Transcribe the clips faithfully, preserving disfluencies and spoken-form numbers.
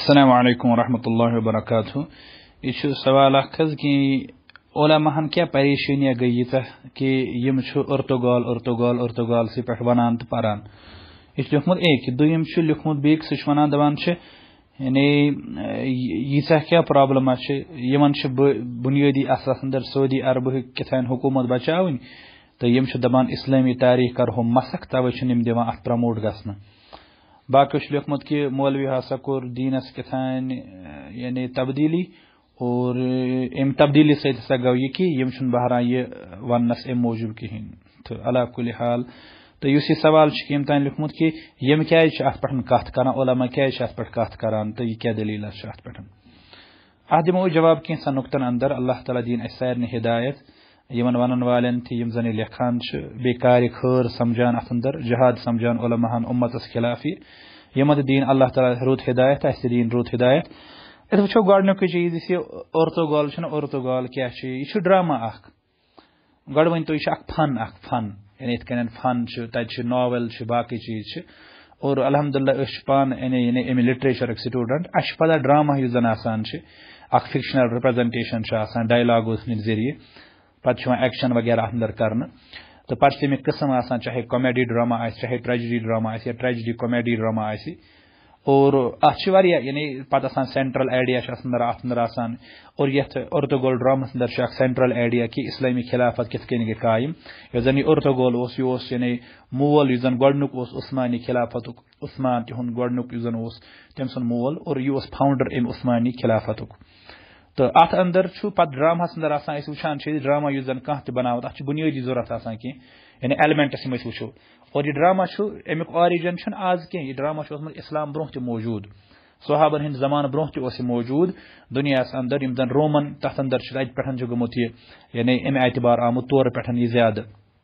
السلام علیکم ورحمۃ اللہ وبرکاتہ. یہ سوال اخ کہ علماءن کیا پریشانیاں گئی کہ یم ارتگال ارتگال ارتگال سی پہ ونان تو پران. یہ لیکھمت ایک دویم لیکھمت بیک سہ ونان دپان یعنی ییژہ کیا پرابلم یمن بنیادی اثرس اندر سعودی عرب کتھان حکومت بچاون تو یم دپان اسلامی تاریخ کرہو مسخ توے یم دِوان اتھ پرموٹ گژھنہٕ. باقی لیکھمت کہ مولوی ہسا کور دینس کتھان یعنی تبدیلی اور ام تبدیلی ست ہسا گو یہ کہ یم چھن بہران یہ ونس ام موجود کہین. تو علا کل حال تو اس یہ سوال یم تان لیکھمت کہ یم کیا ات پہ کت کران علماء کیا ات پہ کت کران تو یہ کیا دلیل ات پہ ات دمو جواب کینسا نقطن اندر. اللہ تعالیٰ دین اس سارے ہدایت یمن ونن والن تہ یم زن لکھان بی کار خیر سمجھان ات اندر جہاد سمجھان علماء امتس خلاف یمت دین اللہ تعالیٰ رود ہدایت اس دین رود ہدایت. ات وچھو گۄڈنیُکُے چیز یُس یہ اورتوگال چھُنہ اورتوگال کیا چھ یہ چھُ ڈرامہ اخ گۄڈٕ ؤنتو یہ چھُ اکھ فن اکھ فن یعنی یِتھ کٔنۍ فن چھُ تتہِ چھُ ناول چھُ باقی چیز چھِ اور الحمدللہ أسۍ چھِ پانہٕ یعنی یعنی امہِ لٹریچرٕکۍ سٹوڈنٹ اسہِ چھِ پتہ ڈرامہ یُس زن آسان چھِ اکھ فکشنل رِپریزنٹیشن چھِ آسان ڈایلاگو ہٕنٛدۍ ذٔریعہٕ پتہٕ چھُ یِوان ایکشن وغیرہ اتھ اندر کرنہٕ تو پتہٕ چھِ تمیُک قٕسم آسان چاہے کامیڈی ڈرامہ آسہِ چاہے ٹریجڈی ڈرامہ آسہِ یا ٹریجڈی کامیڈی ڈرامہ آسہِ اور اتھ چھِ واریاہ یعنی پتہٕ آسان سینٹرل ایڈیا چھِ اتھ اندر اتھ اندر آسان اور یتھ اورتوگال ڈرامس اندر چھُ اکھ سینٹرل ایڈیا کہ اسلامی خلافت کتھ کٔنۍ گٔے قایِم. یۄس زن یہ اورتوگال اوس یہ اوس یعنی مول یُس زن گۄڈنیُک اوس عثمانی خلافتُک عثمان تِہُنٛد گۄڈنیُک یُس زن اوس تٔمۍ سُنٛد مول اور یہ اوس فاؤنڈر امہِ عثمانی خلافتُک. تو اتھ اندر چھُ پتہٕ ڈرامہس اندر آسان أسۍ وٕچھان چھِ ڈرامہ یُس زن کانٛہہ تہِ بناوت اتھ چھِ بُنیٲدی ضروٗرت آسان کینٛہہ یعنی ایلیمنٹس یِم أسۍ وٕچھو اور یہ ڈرامہ چھُ امیُک آرِجن چھُنہٕ آز کینٛہہ. یہ ڈرامہ چھُ اوسمُت اسلام برونٛہہ تہِ موجوٗد صحابن ہند زمانہٕ برونٛہہ تہِ اوس یہِ موجوٗد دُنیاہس اندر یِم زن رومن تتھ اندر چھِ تتہِ پٮ۪ٹھ چھُ گوٚمُت یہِ یعنی امہِ اعتبار آمُت تورٕ پٮ۪ٹھ یہِ زیادٕ.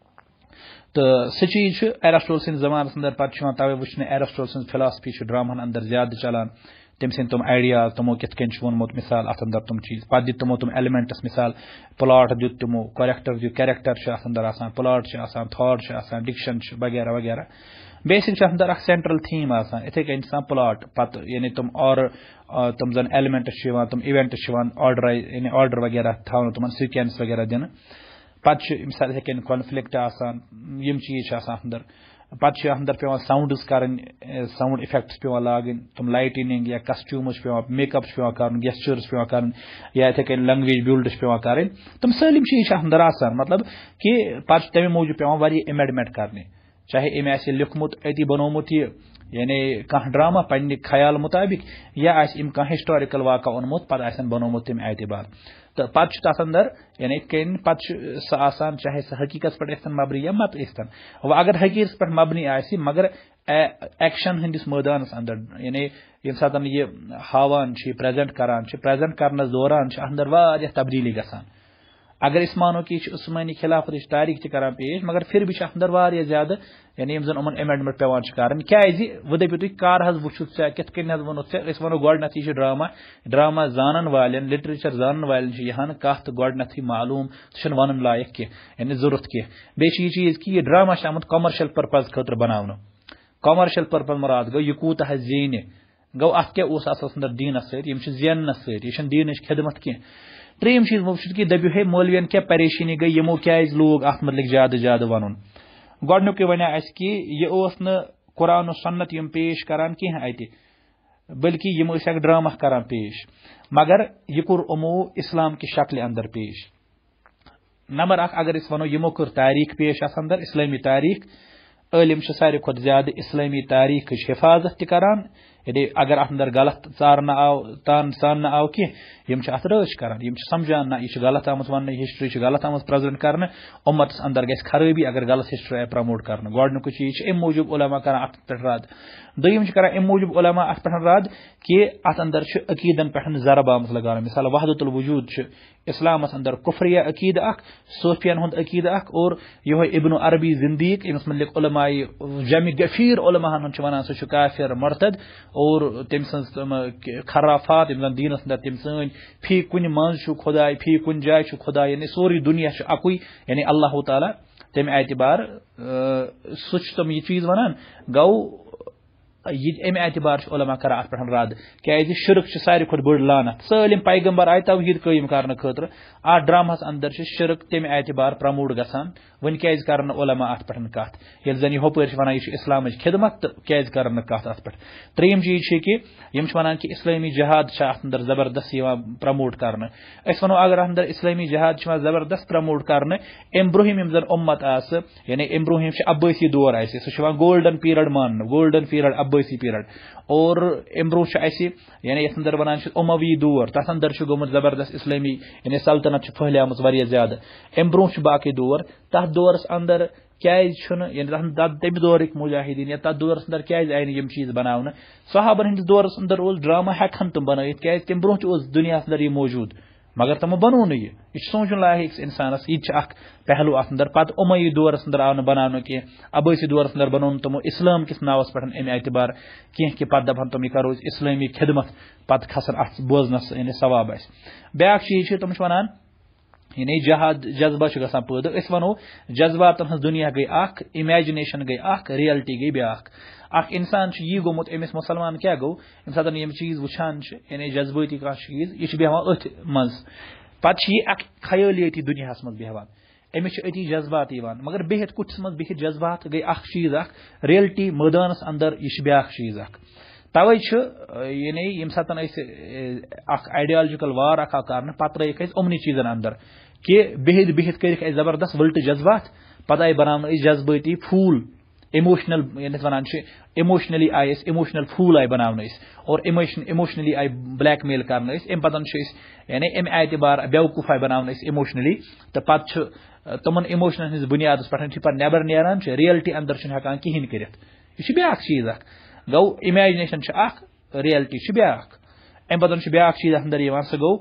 تہٕ سُہ چیٖز چھُ ایرسٹول سٕنٛدِس زمانس اندر پتہٕ چھُ یِوان توے وٕچھنہٕ ایرسٹول سٕنٛز فلاسفی چھِ ڈرامہن اندر زیادٕ چلان تٔمۍ سٕنٛدۍ تِم آیڈیاز تِمو کِتھ کٔنۍ چھُ ووٚنمُت مثال اتھ اندر تِم چیٖز پتہٕ دِتۍ تِمو تِم ایلیمنٹس مثال پلاٹ دیُت تِمو کریکٹر دیُت کیریکٹر چھُ اتھ اندر آسان پلاٹ چھُ آسان تھاٹ چھُ آسان ڈکشن چھُ وغیرہ وغیرہ بیسک چھُ اتھ اندر اکھ سینٹرل تھیٖم آسان اِتھے کٔنۍ چھِ آسان پلاٹ پتہٕ یعنی تِم اور تِم زن ایلیمنٹس چھِ یِوان تِم اِوینٹس چھِ یِوان آرڈرایز یعنی آرڈر وغیرہ تھاونہٕ تِمن سیکوینس وغیرہ دِنہٕ پتہٕ چھُ مثال یِتھے کٔنۍ کانفلکٹ آسان یِم چیٖز چھِ آسان اتھ اندر پتہٕ چھِ اتھ اندر پیوان ساؤنڈز کرٕنۍ ساؤنڈ اِفیکٹس پیوان لاگٕنۍ تِم لایٹنگ یا کسٹیومز چھِ پیوان میک اپ چھُ پیوان کرُن گیسچٲرٕز پیوان کرُن یا یِتھے کٔنۍ لنگویج بِلڈ چھِ پیوان کرٕنۍ تِم سٲلِم چیٖز چھِ اتھ اندر آسان مطلب کہ پتہٕ چھُ تمہِ موٗجوٗب پیوان واریاہ ایمیڈمنٹ کرنہِ چاہے أمۍ آسہِ لیوٗکھمُت أتی بنوومُت یہِ یعنی کانٛہہ ڈرامہ پننہِ خیال مطابق یا آسہِ أمۍ کانٛہہ ہسٹورِکل واقعہ اوٚنمُت پتہٕ آسن بنوومُت تمہِ اعتبار تہٕ پتہٕ چھُ تتھ اندر یعنی یِتھ کٔنۍ پتہٕ چھُ سُہ آسان چاہے سُہ حقیٖقتس پٮ۪ٹھ ٲسۍتن مبنی یا مت ٲسۍتن وۄنۍ اگر حقیٖقتس پٮ۪ٹھ مبنی آسہِ مگر ایکشن ہٕنٛدِس مٲدانس اندر یعنی ییٚمہِ ساتہٕ یہِ ہاوان چھِ یہِ پریزنٹ کران چھِ پریزنٹ کرنس دوران چھِ اتھ اندر واریاہ تبدیلی گژھان. اگر أسۍ مانو کہ یہِ چھُ عثمانی خلافتٕچ تاریخ تہِ کران پیش مگر پھر بھی چھِ اتھ اندر واریاہ زیادٕ یعنی یِم زن یِمن ایمینڈمنٹ پیوان چھِ کرٕنۍ کیازِ وۄنۍ دٔپِو تُہۍ کر حظ وٕچھُتھ ژےٚ کِتھ کٔنۍ حظ ووٚنُتھ ژےٚ أسۍ ونو گۄڈنیتھ یہِ چھُ ڈرامہ ڈرامہ زانن والٮ۪ن لٹریچر زانن والٮ۪ن چھِ یہِ ہن کتھ گۄڈنیتھٕے معلوٗم سُہ چھُنہٕ ونُن لایق کینٛہہ یعنی ضروٗرت کینٛہہ. بیٚیہِ چھِ یہِ چیٖز کہِ یہِ ڈرامہ چھُ آمُت کمرشل پرپز خٲطرٕ بناونہٕ کمرشل پرپز مراد گوٚو یہِ کوٗتاہ حظ زینہِ گوٚو اتھ کیاہ اوس اصلس اندر دیٖنس سۭتۍ یِم چھِ زیننس سۭتۍ یہِ چھنہٕ دیٖنٕچ خدمت کینٛہہ. ترٛیٚیِم چیٖز وٕچھُتھ کہِ دٔپِو ہے مولوین کیاہ پریشٲنی گٔے یِمو کیازِ لوگ اتھ متعلق زیادٕ زیادٕ ونُن. گۄڈنیُکُے وَنیٛاو اَسہِ کہِ یہِ اوس نہٕ قرآن و سنت یِم پیش کران کینٛہہ اَتہِ بٔلکہِ یِم ٲسۍ اکھ ڈرامہ کران پیش مگر یہِ کوٚر یِمو اسلام کہِ شکلہِ اندر پیش. نمبر اکھ اگر أسۍ ونو یِمو کٔر تاریخ پیش اتھ اندر اسلٲمی تاریخ عٲلِم چھِ ساروی کھۄتہٕ زیادٕ اسلٲمی تاریخٕچ حفاظت تہِ کران یعنی اگر اتھ اندر غلط ژارنہٕ آو تان ژاننہٕ آو کینٛہہ یِم چھِ اتھ رٲچھ کران یِم چھِ سمجھان نہ یہِ چھِ غلط آمٕژ وننہٕ ہسٹری چھِ غلط آمٕژ پریزنٹ کرنہٕ اُمتس اندر گژھِ خرٲبی اگر غلط ہسٹری آیہِ پرموٹ کرنہٕ. گۄڈنیُکُے چیٖز چھِ امہِ موٗجوٗب علما کران اتھ پٮ۪ٹھ رد. دوٚیِم چھِ کران امہِ موٗجوٗب علما اتھ پٮ۪ٹھ رد کہِ اتھ اندر چھُ عقیٖدن پٮ۪ٹھ ضرب آمٕژ لگاونہٕ مثال وحدت الوجوٗد چھُ اسلامس اندر کفریہ عقیٖدٕ اکھ صوفین ہُنٛد عقیٖدٕ اکھ اور یِہوے ابن عربی زندیق ییٚمِس متعلق علماء جمع غفیٖر علماہن ہُنٛد چھُ ونان سُہ چھُ کافر مرتد اور تٔمۍ سٕنٛز تِم خرافات یِم زن دیٖنس اندر تِم سٲنۍ فی کُنہِ منٛز چھُ خۄداے فی کُنہِ جایہِ چھُ خۄداے یعنی سورُے دُنیا چھُ اکُے یعنی اللہ تعالیٰ تمہِ اعتبار سُہ چھُ تِم یہِ چیٖز ونان گوٚو یہ امہ اعتبار علماء کران ات پہ رد کیازِ شرک ساروی کھت بڑ لانت سٲلِم پیغمبر آئی توحید قٲیِم کرنہٕ خٲطرٕ اتھ ڈراماہس اندر شرک تمہ اعتبار پرموٹ گژھان وۄنۍ کیازِ کرن علماء ات پہ کتھ ییٚلہِ زن یہ ہپٲرۍ چھِ ونان یہ اسلامٕچ خدمت تہٕ کیازِ کرن نہٕ کتھ ات پہ ترٛیٚیِم چیٖز چھُ کہ یم چھِ ونان کہ اسلٲمی جہاد چھِ اتھ اندر زبردست یوان پرموٹ کرنہٕ أسۍ ونو اگر اتھ اندر اسلٲمی جہاد چھُ یوان زبردست پرموٹ کرنہٕ امہِ برٛونٛہِم یِم زن اُمت آسہٕ یعنی امہِ برٛونٛہِم چھِ عبٲسی دور اسہِ سُہ چھُ یوان گولڈن پیٖریڈ ماننہٕ گولڈن پیٖریڈ عبٲسی پیٖریڈ اور امہ برٛونٛہہ چھُ اسہِ یعنی یتھ اندر ونان چھِ اُموی دور تتھ اندر چھُ گوٚمُت زبردست اسلٲمی یعنی سلطنت چھِ پھہلیمٕژ واریاہ زیادٕ امہ برٛونٛہہ چھُ باقٕے دور تتھ دورس اندر کیازِ چھُنہٕ یعنی تمہِ دورٕکۍ مجاہدیٖن یا تتھ دورس اندر کیازِ آیہِ نہٕ یِم چیٖز بناونہٕ صحابن ہٕنٛدِس دورس اندر اوس ڈرامہ ہیٚکہن تِم بنٲیِتھ کیازِ تمہِ برٛونٛہہ تہِ اوس دُنیاہس اندر یہِ موجوٗد مگر تمو بنوو نہٕ یہِ یہِ چھُ سونٛچُن لایق أکِس انسانس یہِ تہِ چھُ اکھ پہلو اتھ اندر پتہٕ اُموی دورس اندر آو نہٕ بناونہٕ کینٛہہ عبٲسی دورس اندر بنوو نہٕ تمو اسلام کِس ناوس پٮ۪ٹھ امہِ اعتبار کینٛہہ کہِ پتہٕ دپہن تم یہِ کرو أسۍ اسلٲمی خدمت پتہٕ کھسن اتھ بوزنس یعنی ثواب آسہِ بیاکھ چیٖز چھُ تم چھِ ونان یعنی جہاد جذبہ چھُ گژھان پٲدٕ أسۍ ونو جذباتن ہٕنٛز دُنیا گٔے اکھ اِمیجِنیشن گٔے اکھ ریلٹی گٔے بیاکھ اکھ انسان چھُ یی گوٚمُت أمِس مُسلمان کیاہ گوٚو ییٚمہِ ساتہٕ یِم چیٖز وٕچھان چھِ یعنی جذبٲتی کانٛہہ چیٖز یہِ چھُ بیٚہوان أتھۍ منٛز پتہٕ چھِ یہِ اکھ خیٲلیٲتی دُنیاہس منٛز بیٚہوان أمِس چھِ أتی جذبات یِوان مگر بِہِتھ کُٹھِس منٛز بِہِتھ جذبات گٔے اکھ چیٖز اکھ ریلٹی مٲدانس اندر یہِ چھِ بیاکھ چیٖز اکھ توے چھُ یعنی ییٚمہِ ساتہٕ أسۍ اکھ آیڈیالجِکل وار اکھ آو کرنہٕ پتہٕ ترٲیِکھ أسۍ یِمنٕے چیٖزن اندر کہ بِہِتھ بِہِتھ کٔرِکھ اَسہِ زبردست وٕلٹہٕ جذبات پتہٕ آیہِ بناونہٕ أسۍ جذبٲتی پھوٗل اِموشنل یتھ ونان چھِ اِموشنلی آیہِ أسۍ اِموشنل پھوٗل آیہِ بناونہٕ أسۍ اور اِموشن اِموشنلی آیہِ بلیک میل کرنہٕ أسۍ امہِ پتہٕ چھِ أسۍ یعنی امہِ اعتبار بیوقوٗف آیہِ بناونہٕ أسۍ اِموشنلی تہٕ پتہٕ چھُ تمن اِموشنن ہٕنٛدِس بُنیادس پٮ۪ٹھ چھِ پتہٕ نٮ۪بر نیران چھِ ریلٹی اندر چھُنہٕ ہٮ۪کان کِہینۍ کٔرِتھ یہِ چھُ بیاکھ چیٖز اکھ گوٚو اِمیجنیشن چھِ اکھ ریلٹی چھِ بیاکھ امہِ پتہٕ چھُ بیاکھ چیٖز اتھ اندر یِوان سُہ گوٚو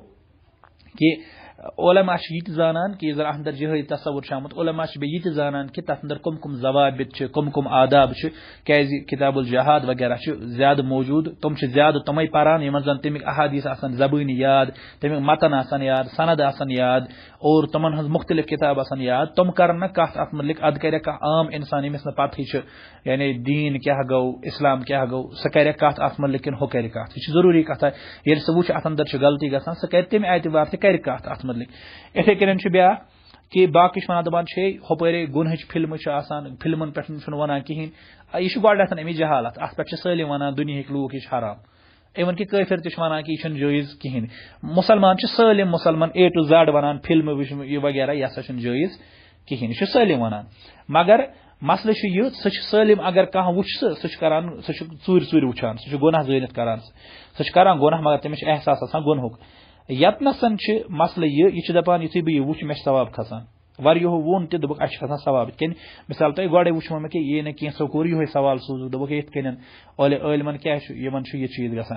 کہِ علماء چھِ یہِ تہِ زانان کہِ یُس زن اتھ اندر جہٲدی تصوُر چھُ آمُت علماء چھِ بیٚیہِ یہِ تہِ زانان کہِ تتھ اندر کم کم ضوابط چھِ کم کم آداب چھِ کیازِ کتاب الجہاد وغیرہ چھِ زیادٕ موجوٗد تِم چھِ زیادٕ تِمے پران یِمن زن تمیُک احادیث آسان زبٲنی یاد تمیُک متن آسان یاد سند آسان یاد اور تمن ہٕنٛز مختلف کتاب آسان یاد تِم کرن نہٕ کتھ اتھ متعلق ادٕ کرِ کانٛہہ عام انسان ییٚمِس نہٕ پتہٕے چھِ یعنی دیٖن کیاہ گوٚو اسلام کیاہ گوٚو سُہ کرِ کتھ اتھ متعلق کِنہٕ ہُہ کرِ کتھ یہِ چھِ ضروٗری کتھا ییٚلہِ سُہ وٕچھِ اتھ اندر چھِ غلطی گژھان سُہ کرِ تمہِ اعتبار تہِ کرِ کتھ اتھ متعلق اِتھے کٔنۍ چھُ بیاکھ کہ باقٕے چھِ ونان دپان چھے ہُپٲرے گُنہٕچ فلمہٕ چھِ آسان فلمن پٮ۪ٹھ چھُنہٕ ونان کِہینۍ یہِ چھُ گۄڈنیتھ اَمِچ جہالت اتھ پٮ۪ٹھ چھِ سٲلِم ونان دُنہِکۍ لوٗکھ یہِ چھُ حرام اِوٕن کہِ کٲفِر تہِ چھِ ونان کہِ یہِ چھُنہٕ جٲیز کِہینۍ مُسلمان چھِ سٲلِم مُسلمان اے ٹو زڈ ونان فلمہٕ وٕچھمہٕ یہِ وغیرہ یہِ ہسا چھُنہٕ جٲیز کِہینۍ یہِ چھُ سٲلِم ونان مگر مسلہٕ چھُ یہِ سُہ چھُ سٲلِم اگر کانٛہہ وٕچھ سُہ سُہ چھُ کران سُہ چھُ ژوٗرِ ژوٗرِ وٕچھان سُہ چھُ گۄناہ زٲنِتھ کران سُہ چھُ کران گۄناہ مگر تٔمِس چھُ احساس آسان گۄنہُک یتنسن چھِ مسلہٕ یہِ یہِ چھُ دپان یُتھُے بہٕ یہِ وٕچھِ مےٚ چھُ ثواب کھسان واریاہو ووٚن تہِ دوٚپُکھ اَسہِ چھُ کھسان ثواب یِتھ کٔنۍ مِثال تۄہہِ گۄڈے وٕچھمو مےٚ کہِ یی نہٕ کینٛژھو کوٚر یِہوے سوال سوٗزُکھ دوٚپُکھ یِتھ کٔنۍ عٲلمن کیاہ چھُ یِمن چھُ یہِ چیٖز گژھان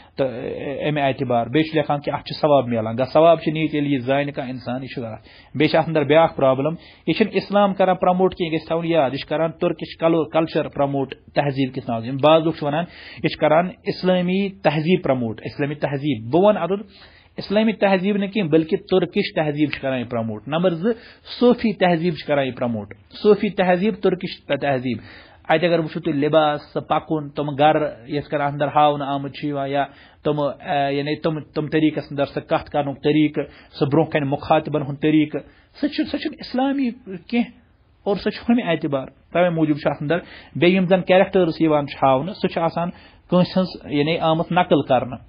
تہٕ امہِ اعتبار بیٚیہِ چھُ لیکھان کہِ اتھ چھُ ثواب میلان گوٚو ثواب چھُ نِیہِ ییٚلہِ یہِ زانہِ کانٛہہ اِنسان یہِ چھُ غلط بیٚیہِ چھِ اتھ اندر بیاکھ پرابلم یہِ چھُنہٕ اسلام کران پرموٹ کینٛہہ یہِ گژھِ تھاوُن یاد یہِ چھُ کران تُرکِش کلچر پرموٹ تہذیٖب کِس ناوس یِم بعض لُکھ چھِ ونان یہِ چھُ کران اسلٲمی تہذیٖب پرموٹ اسلٲمی تہذیٖب بہٕ ونہٕ ادُر اسلٲمی تہذیٖب نہٕ کینٛہہ بلکہِ تُرکِش تہذیٖب چھِ کران یہِ پرموٹ نمبر زٕ صوفی تہذیٖب چھِ کران یہِ پرموٹ صوفی تہذیٖب تُرکِش تہذیٖب اتہِ اگر وٕچھو تُہۍ لِباس سُہ پکُن تِم گرٕ یِتھ کٔنۍ اتھ اندر ہاونہٕ آمٕتۍ چھِ یِوان یا تِم یعنی تِم تِم طریٖقس اندر سُہ کتھ کرنُک طریٖقہٕ سُہ برونٛہہ کنہِ مُخاطبن ہُنٛد طریٖقہٕ سُہ چھُ سُہ چھُنہٕ اسلامی کینٛہہ اور سُہ چھُ ہُمہِ اعتبار توے موٗجوٗب چھُ اتھ اندر بیٚیہِ یِم زن کیریکٹٲرٕس یِوان چھِ ہاونہٕ سُہ چھُ آسان کٲنٛسہِ ہٕنٛز یعنی آمٕژ نقل کرنہٕ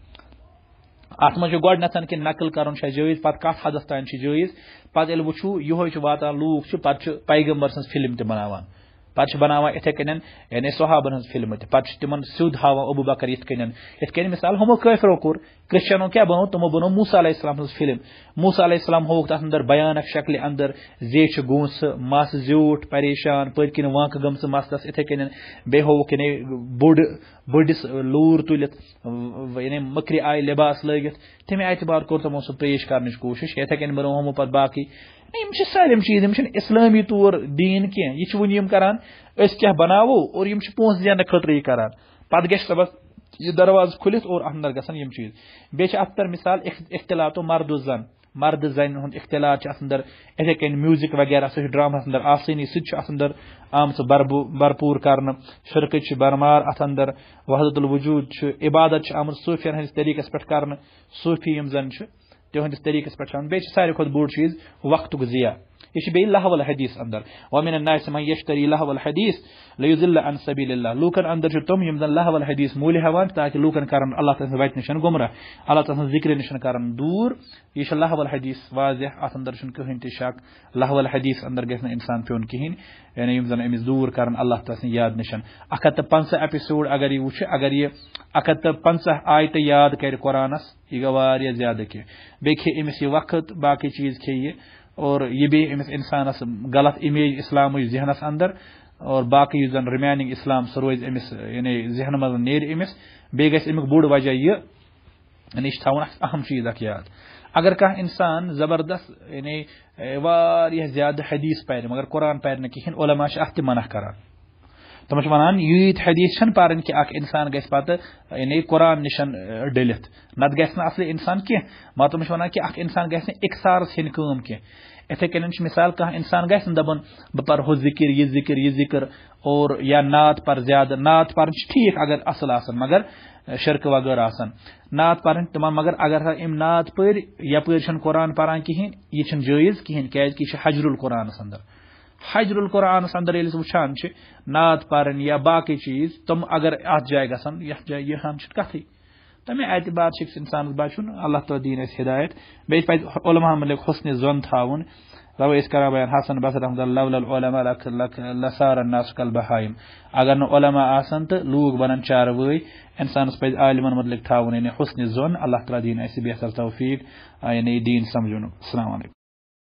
اتھ منٛز چھُ گۄڈنیتھ کہِ نقل کرُن چھا جٲیز پتہٕ کتھ حدس تانۍ چھُ جٲیز پتہٕ ییٚلہِ وٕچھو یِہوے چھُ واتان لوٗکھ چھِ پتہٕ چھُ پیغمبر سٕنٛز فلم تہِ بناوان پتہٕ چھِ بناوان اِتھے کٔنۍ یعنی صحابن ہٕنٛز فلمہٕ تہِ پتہٕ چھِ تِمن سیوٚد ہاوان ابوٗ بکر یِتھ کٔنۍ یِتھ کٔنۍ مثال ہُمو کٲفرو کوٚر کرسچنو کیاہ بنوو تِمو بنوو موسیٰ علیہ السلام ہٕنٛز فلم موسیٰ علیہ السلام ہووُکھ تتھ اندر بیانک شکلہِ اندر زیچھِ گونٛسہٕ مس زیوٗٹھ پریشان پٔتۍ کِنۍ وانٛکہٕ گٔمژٕ مستس اِتھے کٔنۍ بیٚیہِ ہووُکھ یعنی بوٚڑ بٔڑِس لوٗر تُلِتھ یعنی مٔکرِ آیہِ لباس لٲگِتھ تمہِ اعتبار کوٚر تِمو سُہ پیش کرنٕچ کوٗشش یِتھے کٔنۍ بنوو ہُمو پتہٕ باقٕے یِم چھِ سٲلِم چیٖز یِم چھِنہٕ اسلٲمی طور دیٖن کینٛہہ یہِ چھِ وُنہِ یِم کران أسۍ کیاہ بناوو اور یِم چھِ پونٛسہٕ زیننہٕ خٲطرٕ یہِ کران پتہٕ گژھِ صبس یہ دروازٕ کھُلِتھ اور اتھ اندر گژھن یِم چیٖز بیٚیہِ چھِ اتھ پٮ۪ٹھ مثال اختلاط و مرد و زن مرد زن ہند اختلاط اندر اتھے کن میوزک وغیرہ سہ ڈراماہس اندر آسانی سہ اندر آمت بھرپور کرنے شرکت برمار ات اندر وحدت الوجود عبادت آمت صوفین ہندس طریقس پہ کرنے صوفی یم زن تہندس طریقس پہ بیٚیہِ ساروی کھۄتہٕ بوٚڑ چیٖز وقتُک ضیا یہ بیٚیہِ لہو الحدیث اندر ومن الناس من یشتری لہو الحدیث لیضل عن سبیل اللہ لوکن اندر تم یم زن لہو الحدیث مولی ہیوان تاکہ لوکن کرن اللہ تعالی وتہ نشن گمراہ اللہ تعالی ذکر نشن کرن دور یہ لہو الحدیث واضح ات اندر کہین تہ شک لہو الحدیث اندر گژھِ نہٕ انسان پیون کہین یعنی یم زن امس دور کرن اللہ تعالی یاد نشن اکھ ہتھ تہ پنژہ ایپیسوڈ اگر یہ وچھ اگر یہ اکھ ہتھ تہ پنژہ آیتہ یاد کرِ قرآنس یہ گو واریاہ زیادہ کہ بیٚیہِ کھے امس یہ وقت باقی چیز کھے یہ اور یہ بھی امس انسانس غلط امیج اسلام ذہنس اندر اور باقی زن ریمیننگ اسلام سہ روز امس یعنی ذہن مز نیر امس بیٚیہِ گژھِ امیُک بوٚڑ وجہ یہ یعنی یہ تھاون اہم چیز اکھ یاد اگر کانٛہہ انسان زبردست یعنی واریاہ زیادٕ حدیث پرِ مگر قرآن پرِ نہٕ کِہیٖنۍ علما چھِ اتھ تہِ منع کران تم ونان ییٖتۍ حدیث چھنہٕ پرٕنۍ کہِ اکھ انسان گژھِ پتہٕ یعنی قرآن نشن ڈٔلِتھ نتہٕ گژھِ نہٕ اصلی انسان کینٛہہ مگر تم چھِ ونان کہِ اکھ انسان گژھِ نہٕ اکسارس ہینۍ کٲم کینٛہہ اتھے کٔنۍ چھِ مثال کانٛہہ انسان گژھِ نہٕ دپُن بہٕ پرٕ ہُہ ذکر یہِ ذکر یہِ ذکر اور یا نعت پر زیادٕ نعت پرٕنۍ چھِ ٹھیٖک اگر اصل آسان مگر شرکہٕ وغٲر آسان نعت پرٕنۍ تِمن مگر اگر ہا یِم نعت پٔرۍ یپٲرۍ چھنہٕ قرآن پران کہیٖنۍ یہِ چھنہٕ جٲیز کہیٖنۍ کیازِ کہِ یہِ چھُ حجر القرآنس اندر حجر القرآنس اندر ییٚلہِ أسۍ وٕچھان چھِ نعت پرٕنۍ یا باقی چیٖز تِم اگر اتھ جایہِ گژھن یتھ جایہِ یہِ ہن چھِ کتھٕے تمے اعتبار چھِ أکِس انسانس بچُن اللہ تعالیٰ دِیِن اَسہِ ہدایت بیٚیہِ پزِ علماہن متعلق حسنِ ظن تھاوُن روٲے ٲسۍ کران بیان حسن بصری رحمۃ اللہ لولا العلماء لصار الناس كالبهائم اگر نہٕ علما آسن تہٕ لوٗکھ بنن چاروٲے انسانس پزِ عالمن متعلق تھاوُن یعنی حسنِ ظن اللہ تعالیٰ دِیِن اَسہِ بہتر توفیق یعنی دین سمجھنُک السلام علیکم